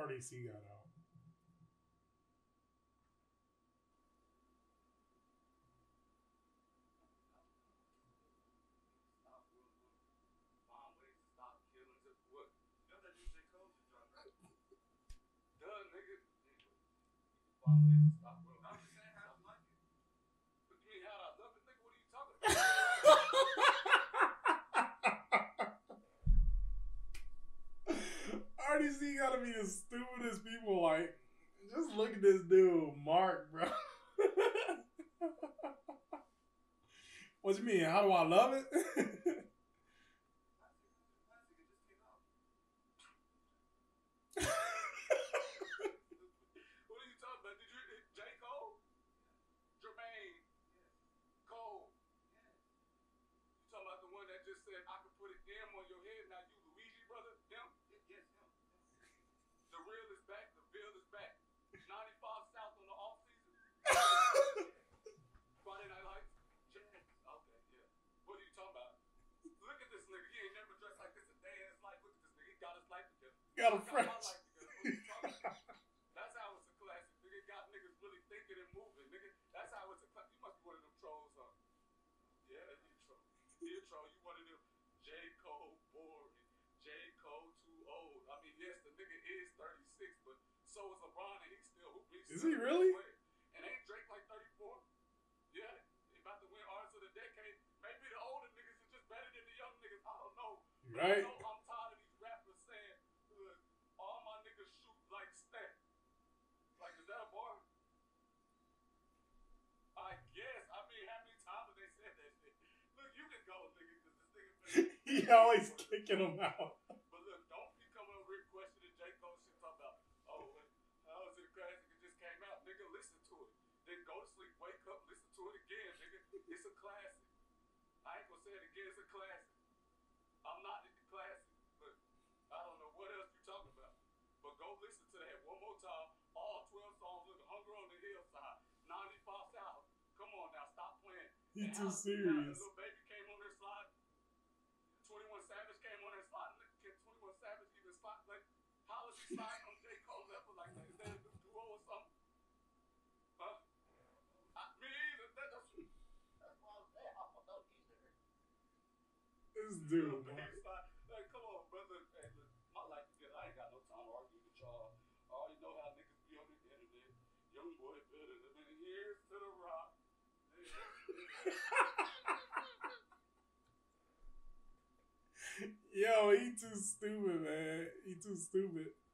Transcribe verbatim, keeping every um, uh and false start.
R D C got out. R D C gotta be the stupidest people. Like, just look at this dude, Mark, bro. What you mean? How do I love it? Got a French. Is he really? Right? He always kicking him out. He too serious. This dude, man. Yo, he too stupid, man. He too stupid.